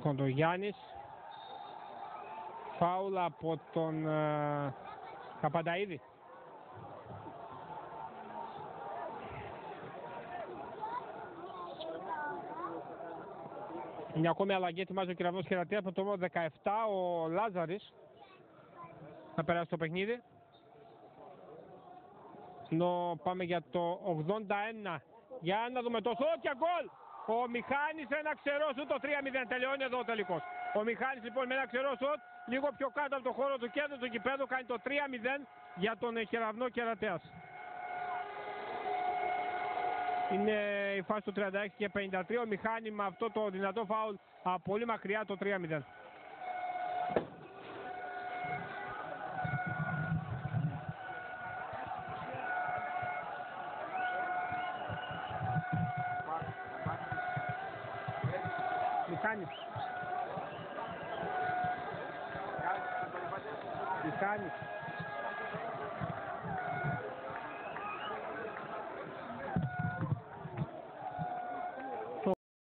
Κοντογιάννης. Φάουλ από τον Καπανταΐδη. Μια ακόμη αλλαγή ετοιμάζει ο Κεραυνός Χειρατίας από το 17 ο Λάζαρης θα περάσει το παιχνίδι. Ενώ πάμε για το 81. Για να δούμε το σουτ και γκολ! Ο Μιχάνης ένα ξερό σουτ, το 3-0 τελειώνει εδώ ο τελικός. Ο Μιχάνης λοιπόν με ένα ξερό σουτ, λίγο πιο κάτω από το χώρο του κέντρου του γηπέδου κάνει το 3-0 για τον Κεραυνό Κερατέας. Είναι η φάση του 36 και 53, ο Μιχάνη με αυτό το δυνατό φάουλ από πολύ μακριά το 3-0. Μιχάνης.